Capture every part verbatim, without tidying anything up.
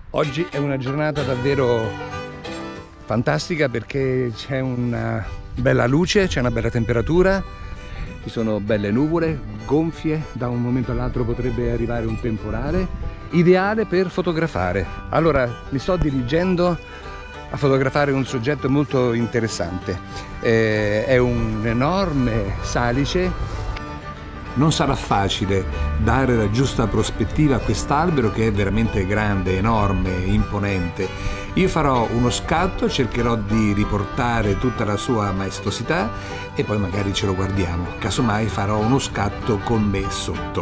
Oggi è una giornata davvero fantastica perché c'è una bella luce, c'è una bella temperatura, ci sono belle nuvole gonfie, da un momento all'altro potrebbe arrivare un temporale, ideale per fotografare. Allora mi sto dirigendo a fotografare un soggetto molto interessante, eh, è un enorme salice. Non sarà facile dare la giusta prospettiva a quest'albero che è veramente grande, enorme, imponente. Io farò uno scatto, cercherò di riportare tutta la sua maestosità e poi magari ce lo guardiamo. Casomai farò uno scatto con me sotto.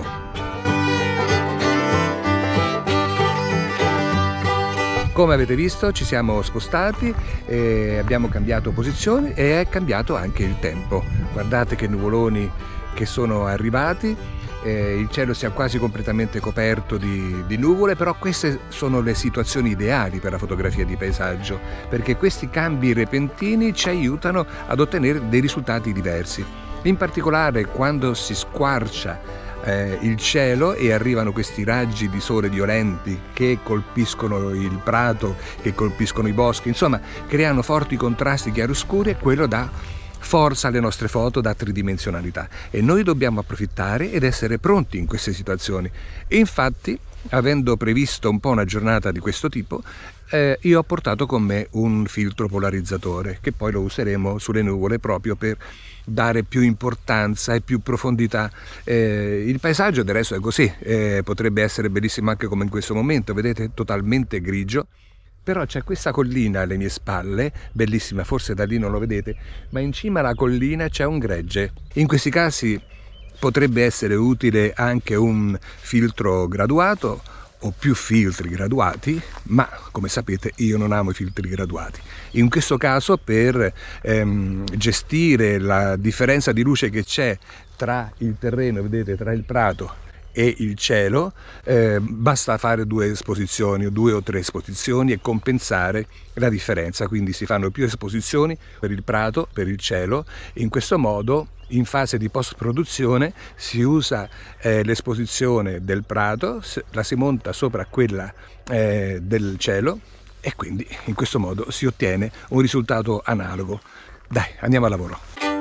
Come avete visto ci siamo spostati, eh, abbiamo cambiato posizione e è cambiato anche il tempo. Guardate che nuvoloni che sono arrivati, eh, il cielo si è quasi completamente coperto di, di nuvole, però queste sono le situazioni ideali per la fotografia di paesaggio, perché questi cambi repentini ci aiutano ad ottenere dei risultati diversi. In particolare quando si squarcia eh, il cielo e arrivano questi raggi di sole violenti che colpiscono il prato, che colpiscono i boschi, insomma creano forti contrasti chiaroscuri e quello dà forza alle nostre foto, da tridimensionalità, e noi dobbiamo approfittare ed essere pronti in queste situazioni. E infatti, avendo previsto un po' una giornata di questo tipo, eh, io ho portato con me un filtro polarizzatore che poi lo useremo sulle nuvole proprio per dare più importanza e più profondità. Eh, il paesaggio del resto è così, eh, potrebbe essere bellissimo anche come in questo momento, vedete, totalmente grigio. Però c'è questa collina alle mie spalle, bellissima, forse da lì non lo vedete, ma in cima alla collina c'è un gregge. In questi casi potrebbe essere utile anche un filtro graduato o più filtri graduati, ma come sapete io non amo i filtri graduati. In questo caso per ehm, gestire la differenza di luce che c'è tra il terreno, vedete, tra il prato e il cielo, eh, basta fare due esposizioni o due o tre esposizioni e compensare la differenza, quindi si fanno più esposizioni per il prato, per il cielo. In questo modo in fase di post produzione si usa eh, l'esposizione del prato, la si monta sopra quella eh, del cielo e quindi in questo modo si ottiene un risultato analogo. Dai, andiamo al lavoro.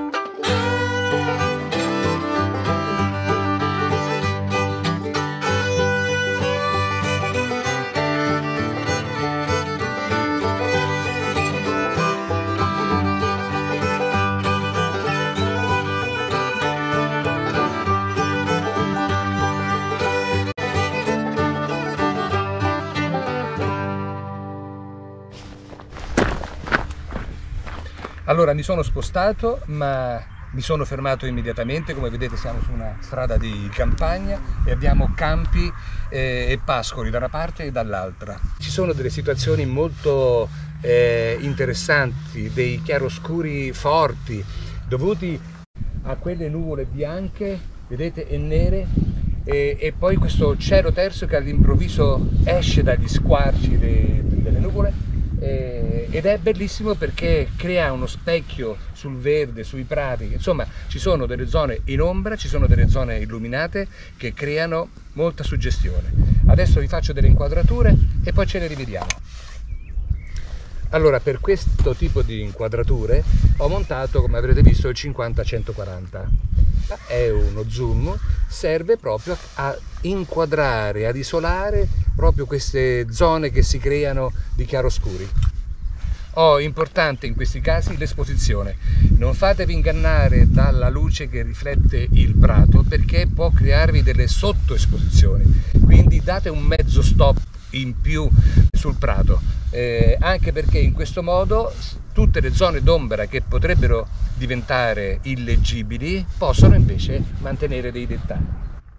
Allora mi sono spostato, ma mi sono fermato immediatamente. Come vedete siamo su una strada di campagna e abbiamo campi eh, e pascoli da una parte e dall'altra. Ci sono delle situazioni molto eh, interessanti, dei chiaroscuri forti dovuti a quelle nuvole bianche, vedete, e nere, e, e poi questo cielo terso che all'improvviso esce dagli squarci de, delle nuvole. Eh, ed è bellissimo perché crea uno specchio sul verde, sui prati, insomma ci sono delle zone in ombra, ci sono delle zone illuminate che creano molta suggestione. Adesso vi faccio delle inquadrature e poi ce le rivediamo. Allora, per questo tipo di inquadrature ho montato, come avrete visto, il cinquanta centoquaranta. È uno zoom, serve proprio a inquadrare, ad isolare proprio queste zone che si creano di chiaroscuri. Oh, importante in questi casi l'esposizione. Non fatevi ingannare dalla luce che riflette il prato perché può crearvi delle sottoesposizioni, quindi date un mezzo stop in più sul prato, eh, anche perché in questo modo tutte le zone d'ombra che potrebbero diventare illeggibili possono invece mantenere dei dettagli.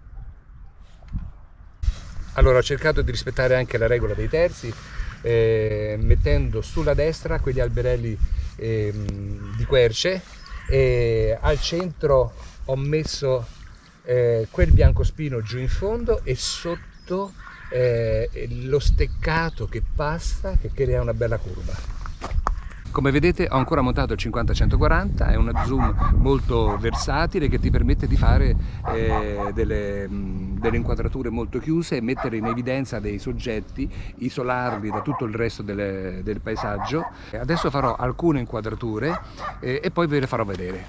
Allora ho cercato di rispettare anche la regola dei terzi, eh, mettendo sulla destra quegli alberelli eh, di querce, e al centro ho messo eh, quel biancospino giù in fondo e sotto eh, lo steccato che passa, che crea una bella curva. Come vedete ho ancora montato il cinquanta centoquaranta, è una zoom molto versatile che ti permette di fare eh, delle, mh, delle inquadrature molto chiuse e mettere in evidenza dei soggetti, isolarli da tutto il resto delle, del paesaggio. Adesso farò alcune inquadrature eh, e poi ve le farò vedere.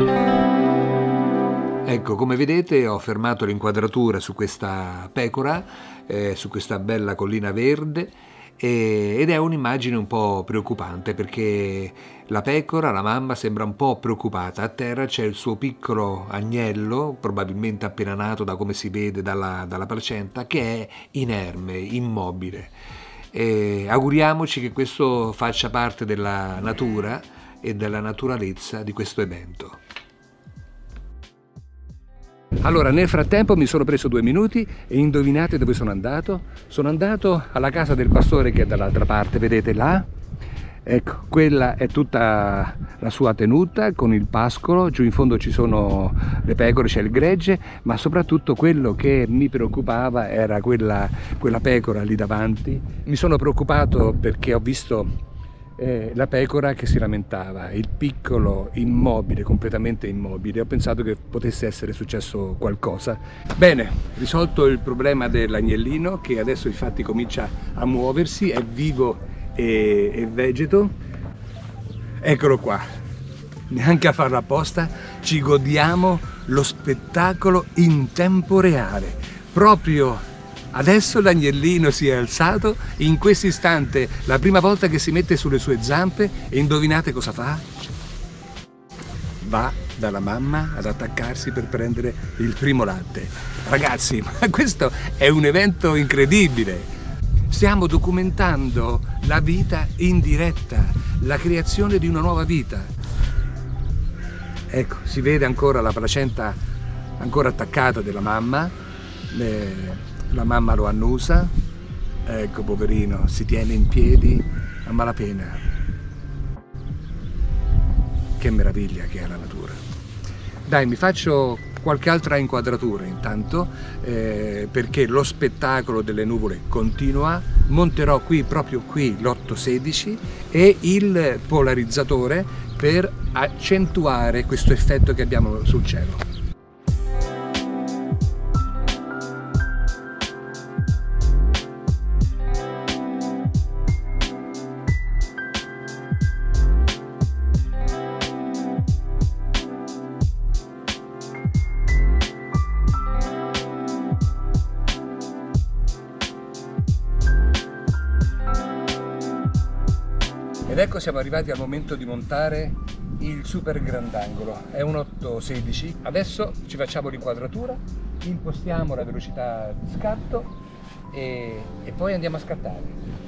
Ecco, come vedete ho fermato l'inquadratura su questa pecora, eh, su questa bella collina verde, ed è un'immagine un po' preoccupante perché la pecora, la mamma, sembra un po' preoccupata. A terra c'è il suo piccolo agnello, probabilmente appena nato da come si vede dalla, dalla placenta, che è inerme, immobile. E auguriamoci che questo faccia parte della natura e della naturalezza di questo evento. Allora, nel frattempo mi sono preso due minuti e indovinate dove sono andato? Sono andato alla casa del pastore che è dall'altra parte, vedete là? Ecco, quella è tutta la sua tenuta con il pascolo, giù in fondo ci sono le pecore, c'è il gregge, ma soprattutto quello che mi preoccupava era quella, quella pecora lì davanti. Mi sono preoccupato perché ho visto Eh, la pecora che si lamentava, il piccolo immobile, completamente immobile. Ho pensato che potesse essere successo qualcosa. Bene, risolto il problema dell'agnellino, che adesso infatti comincia a muoversi, è vivo e, e vegeto. Eccolo qua, neanche a farlo apposta, ci godiamo lo spettacolo in tempo reale. Proprio adesso l'agnellino si è alzato, in questo istante la prima volta che si mette sulle sue zampe, e indovinate cosa fa? Va dalla mamma ad attaccarsi per prendere il primo latte. Ragazzi, ma questo è un evento incredibile! Stiamo documentando la vita in diretta, la creazione di una nuova vita. Ecco, si vede ancora la placenta ancora attaccata della mamma. Eh, La mamma lo annusa, ecco poverino, si tiene in piedi a malapena. Che meraviglia che è la natura. Dai, mi faccio qualche altra inquadratura intanto, eh, perché lo spettacolo delle nuvole continua. Monterò qui, proprio qui, l'otto sedici e il polarizzatore per accentuare questo effetto che abbiamo sul cielo. Ed ecco siamo arrivati al momento di montare il super grandangolo, è un otto sedici. Adesso ci facciamo l'inquadratura, impostiamo la velocità di scatto e, e poi andiamo a scattare.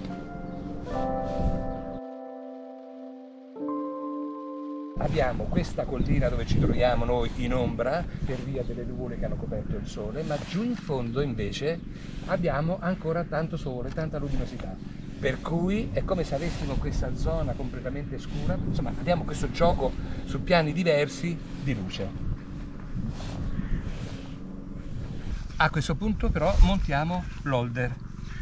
Abbiamo questa collina dove ci troviamo noi in ombra per via delle nuvole che hanno coperto il sole, ma giù in fondo invece abbiamo ancora tanto sole, tanta luminosità. Per cui è come se avessimo questa zona completamente scura, insomma abbiamo questo gioco su piani diversi di luce. A questo punto però montiamo l'holder.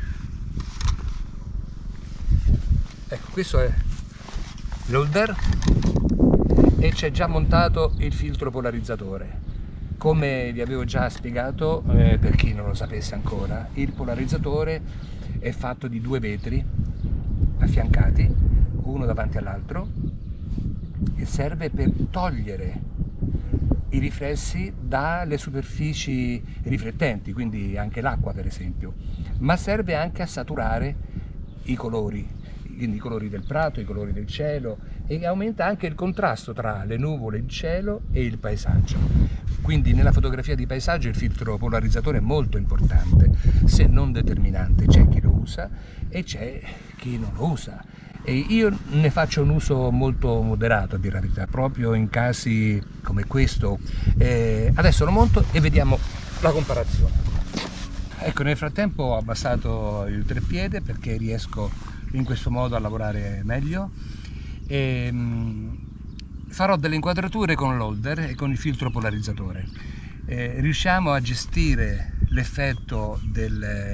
Ecco, questo è l'holder e c'è già montato il filtro polarizzatore. Come vi avevo già spiegato, eh, per chi non lo sapesse ancora, il polarizzatore è fatto di due vetri affiancati, uno davanti all'altro, e serve per togliere i riflessi dalle superfici riflettenti, quindi anche l'acqua per esempio, ma serve anche a saturare i colori, quindi i colori del prato, i colori del cielo, e aumenta anche il contrasto tra le nuvole, il cielo e il paesaggio. Quindi nella fotografia di paesaggio il filtro polarizzatore è molto importante, se non determinante. C'è chi lo usa e c'è chi non lo usa. E io ne faccio un uso molto moderato, a dire la verità, proprio in casi come questo. Eh, adesso lo monto e vediamo la comparazione. Ecco, nel frattempo ho abbassato il treppiede perché riesco in questo modo a lavorare meglio. E, mh, farò delle inquadrature con l'holder e con il filtro polarizzatore. Eh, riusciamo a gestire l'effetto del,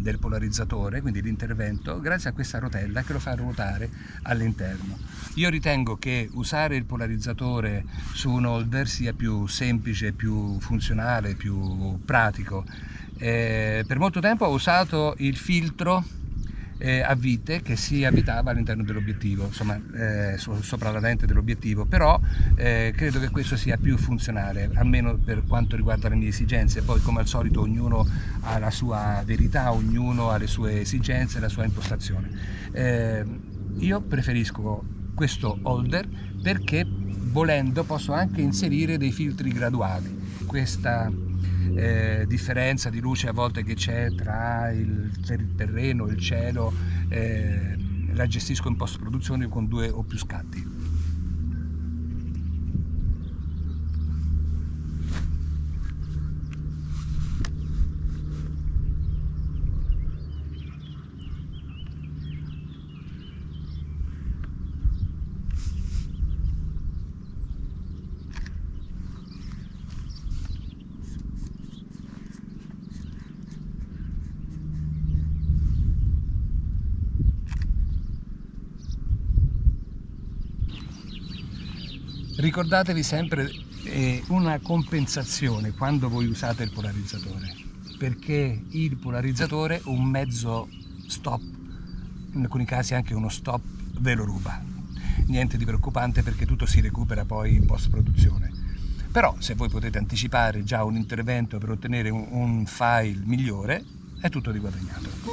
del polarizzatore, quindi l'intervento, grazie a questa rotella che lo fa ruotare all'interno. Io ritengo che usare il polarizzatore su un holder sia più semplice, più funzionale, più pratico. Eh, per molto tempo ho usato il filtro Eh, a vite che si avvitava all'interno dell'obiettivo, insomma eh, so, sopra la lente dell'obiettivo, però eh, credo che questo sia più funzionale, almeno per quanto riguarda le mie esigenze. Poi, come al solito, ognuno ha la sua verità, ognuno ha le sue esigenze, la sua impostazione. Eh, io preferisco questo holder perché, volendo, posso anche inserire dei filtri graduali. Questa Eh, differenza di luce a volte che c'è tra il, il terreno e il cielo eh, la gestisco in post produzione con due o più scatti. Ricordatevi sempre eh, una compensazione quando voi usate il polarizzatore, perché il polarizzatore, un mezzo stop, in alcuni casi anche uno stop, ve lo ruba. Niente di preoccupante, perché tutto si recupera poi in post produzione. Però se voi potete anticipare già un intervento per ottenere un, un file migliore, è tutto di guadagnato.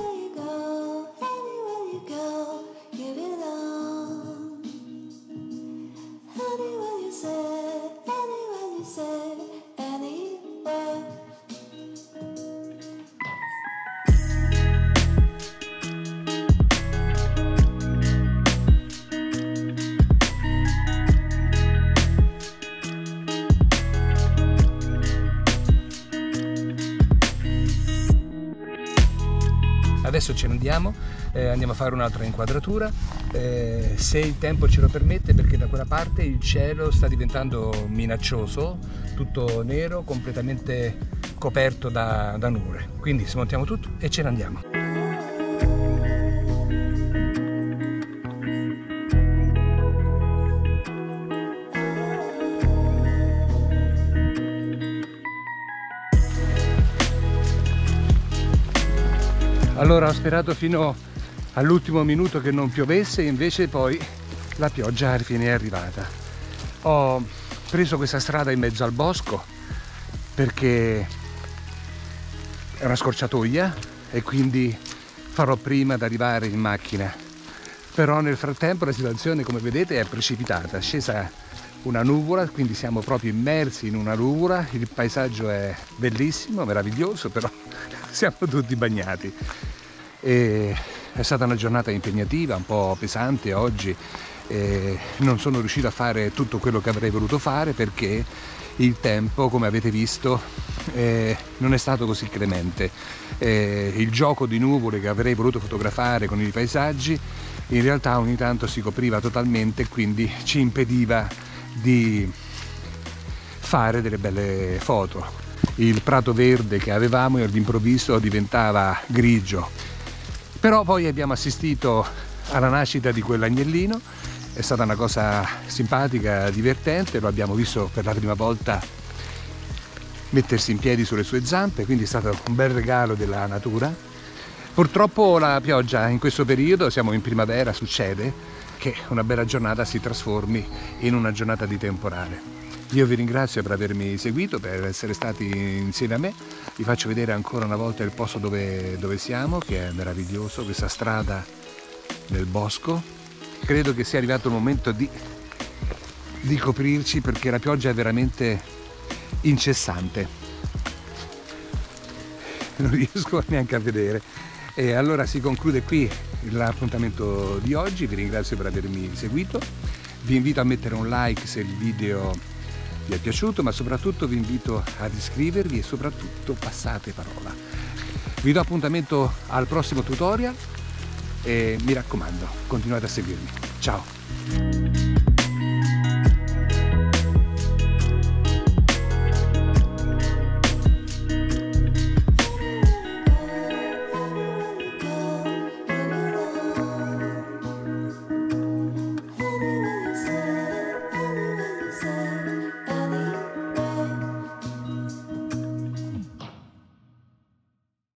Adesso ce ne andiamo, eh, andiamo a fare un'altra inquadratura, eh, se il tempo ce lo permette, perché da quella parte il cielo sta diventando minaccioso, tutto nero, completamente coperto da, da nuvole. Quindi smontiamo tutto e ce ne andiamo. Allora, ho sperato fino all'ultimo minuto che non piovesse, invece poi la pioggia alla fine è arrivata. Ho preso questa strada in mezzo al bosco perché è una scorciatoia e quindi farò prima ad arrivare in macchina. Però nel frattempo la situazione, come vedete, è precipitata, è scesa una nuvola, quindi siamo proprio immersi in una nuvola. Il paesaggio è bellissimo, meraviglioso, però siamo tutti bagnati. E è stata una giornata impegnativa, un po' pesante oggi, e non sono riuscito a fare tutto quello che avrei voluto fare perché il tempo, come avete visto, eh, non è stato così clemente. Eh, il gioco di nuvole che avrei voluto fotografare con i paesaggi in realtà ogni tanto si copriva totalmente e quindi ci impediva di fare delle belle foto. Il prato verde che avevamo all'improvviso diventava grigio, però poi abbiamo assistito alla nascita di quell'agnellino. È stata una cosa simpatica, divertente, lo abbiamo visto per la prima volta mettersi in piedi sulle sue zampe, quindi è stato un bel regalo della natura. Purtroppo la pioggia in questo periodo, siamo in primavera, succede che una bella giornata si trasformi in una giornata di temporale. Io vi ringrazio per avermi seguito, per essere stati insieme a me. Vi faccio vedere ancora una volta il posto dove, dove siamo, che è meraviglioso, questa strada nel bosco. Credo che sia arrivato il momento di, di coprirci perché la pioggia è veramente incessante. Non riesco neanche a vedere. E allora si conclude qui l'appuntamento di oggi. Vi ringrazio per avermi seguito. Vi invito a mettere un like se il video vi è piaciuto, ma soprattutto vi invito ad iscrivervi e soprattutto passate parola. Vi do appuntamento al prossimo tutorial e mi raccomando, continuate a seguirmi. Ciao!